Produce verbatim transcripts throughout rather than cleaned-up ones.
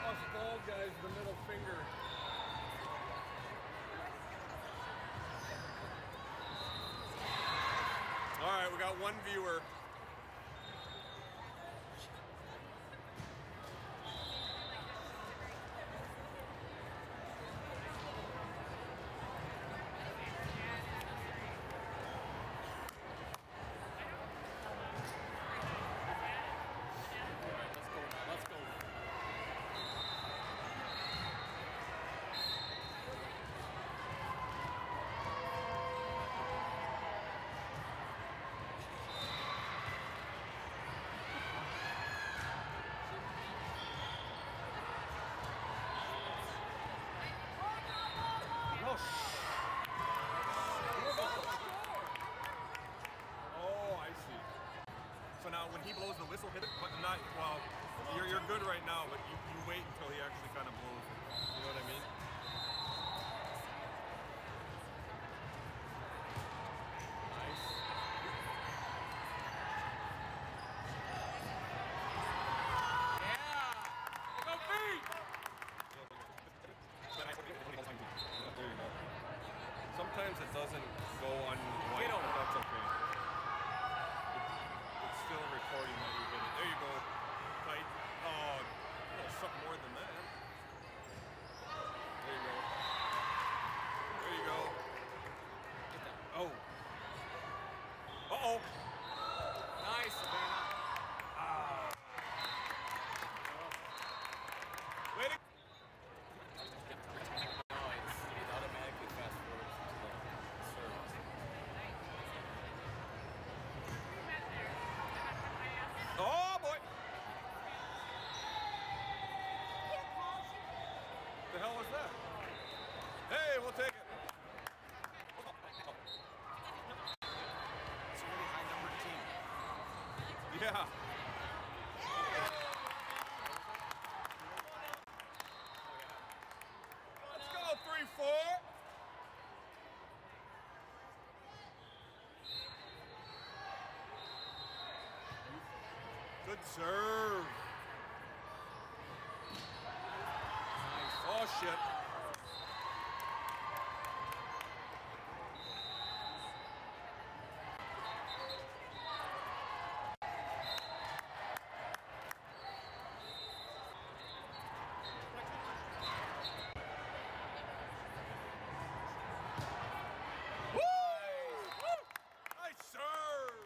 us bald guys the middle finger. All right, we got one viewer. So now when he blows the whistle, hit it, but not, well, you're, you're good right now, but you, you wait until he actually kind of blows it. You know what I mean? Nice. Yeah! Go beat! There you go. Sometimes it doesn't go on white, but that's okay. Still recording that you get it. There you go. Tight. Oh, no, something more than that. There you go. There you go. Get that. Oh. Uh-oh. Nice, Savannah. Ah. Wait. No, it's, it automatically fast forwards to the service. Oh boy! The hell was that? Hey, we'll take it. It's a really high numbered team. Yeah. Let's go, three four. Good serve. Nice. Oh shit. Woo! Nice serve.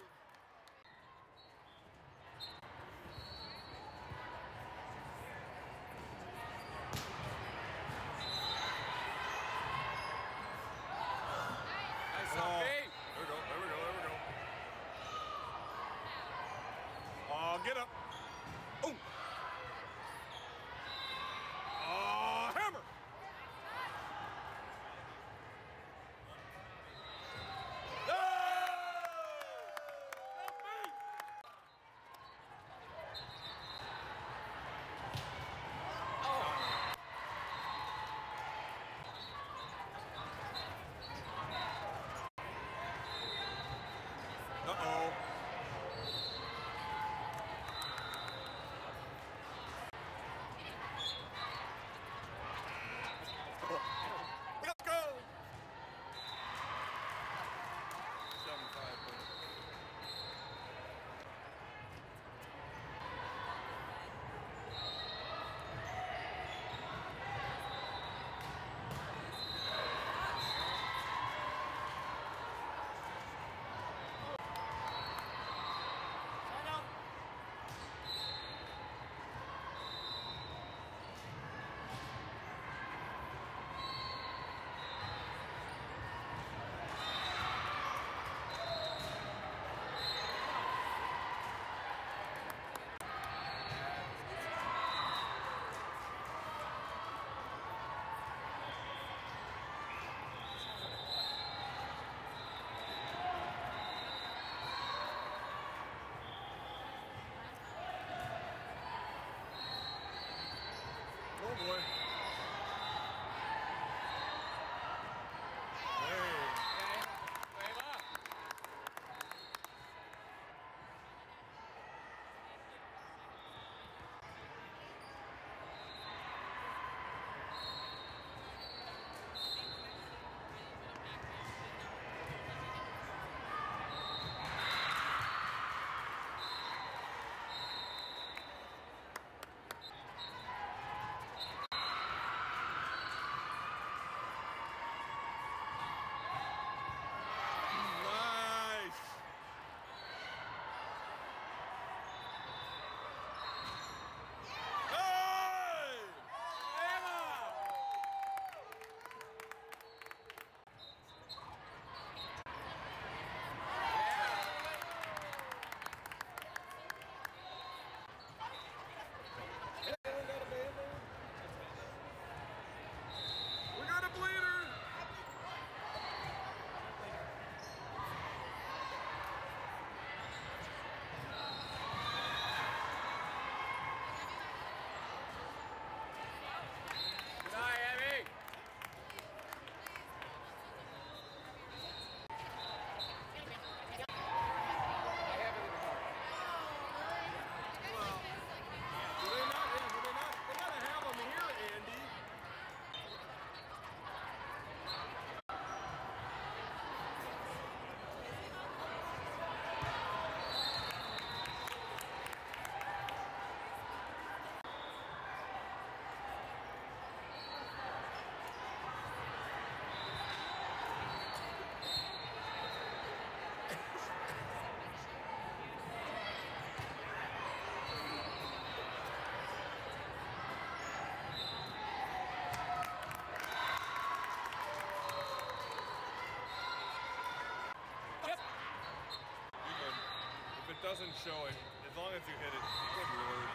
doesn't show it, as long as you hit it. Good lord.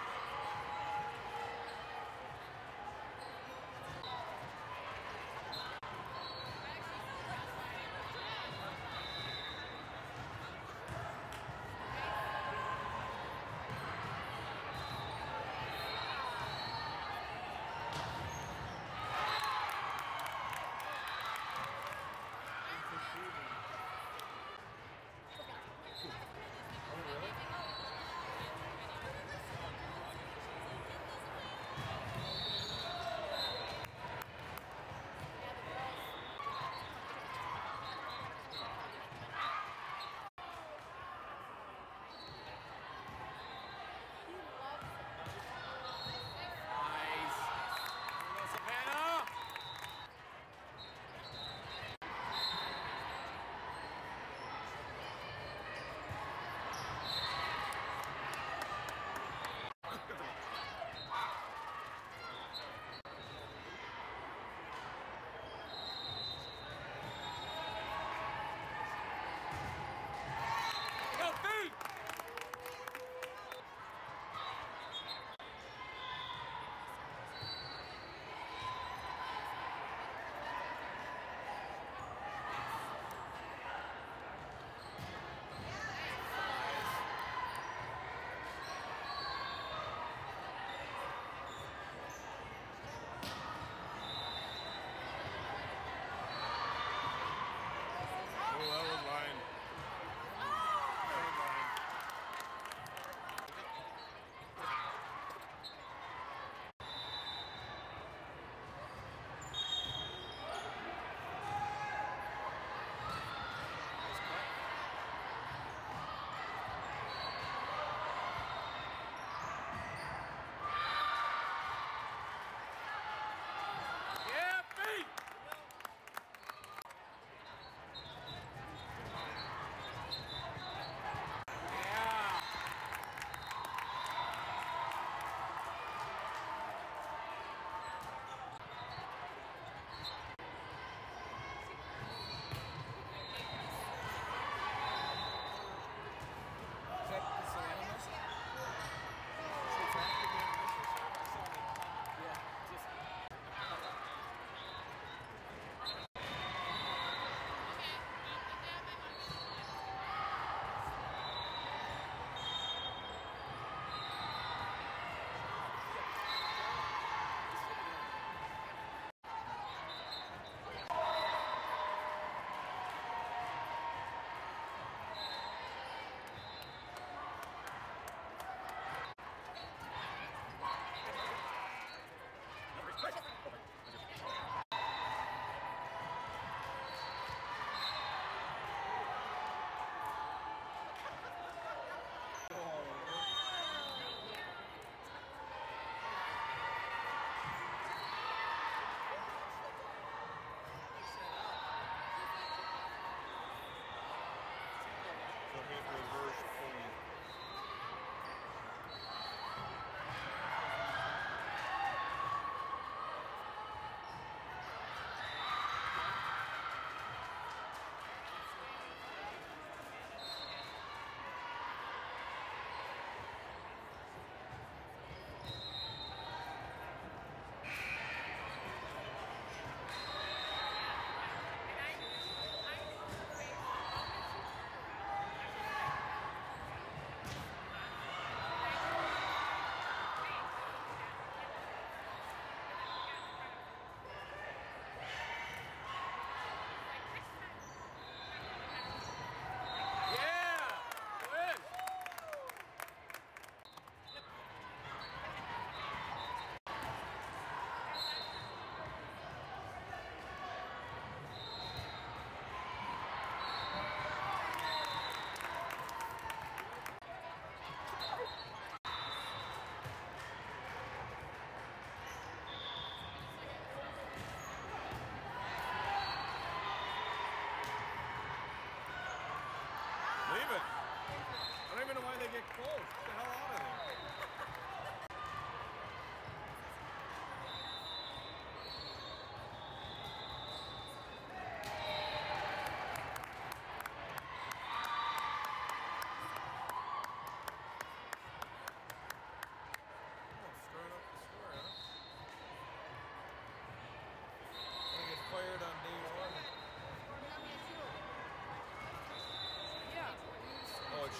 get close. Get the hell out of there.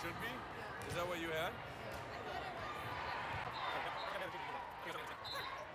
should be? Is that what you had? I thought it was.